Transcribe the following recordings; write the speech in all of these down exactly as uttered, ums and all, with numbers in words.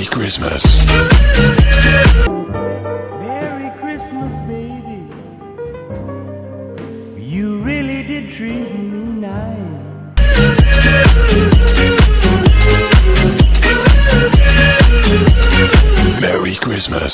Christmas. Merry Christmas, baby. You really did treat me nice. Merry Christmas.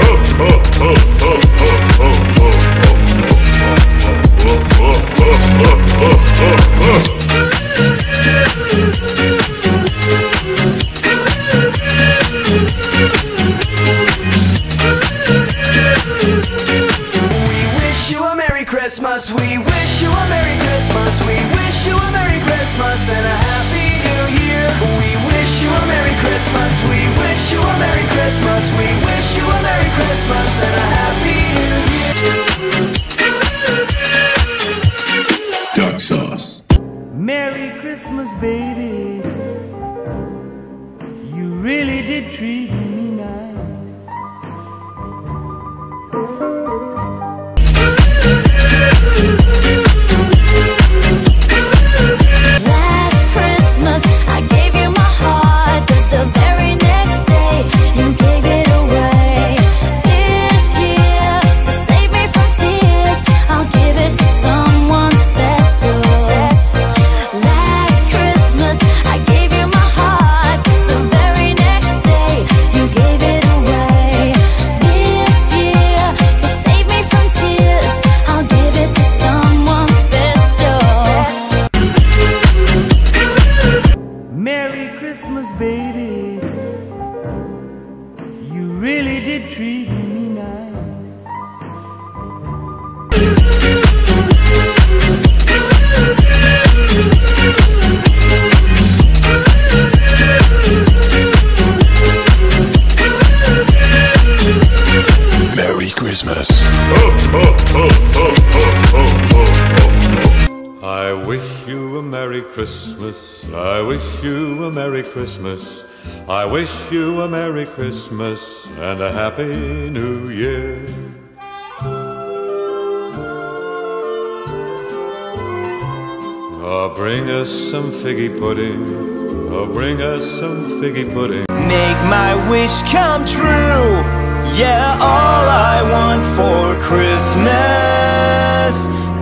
Christmas, we wish you a Merry Christmas. We wish you a Merry Christmas and a Happy New Year. We wish you a Merry Christmas. We wish you a Merry Christmas. We wish you a Merry Christmas and a Happy New Year. Duck sauce. Merry Christmas, baby. You really did treat me nice. Last Christmas, I gave you my heart, but the very next day, you gave it away. This year, to save me from tears, I'll give it to someone special. Last Christmas, I gave you my heart, but the very next day, you gave it away. This year, to save me from tears, I'll give it to someone special. Merry Christmas, baby. You really did treat me nice. Merry Christmas. I wish you a Merry Christmas. I wish you a Merry Christmas. I wish you a Merry Christmas and a Happy New Year. Oh, bring us some figgy pudding. Oh, bring us some figgy pudding. Make my wish come true. Yeah, all I want for Christmas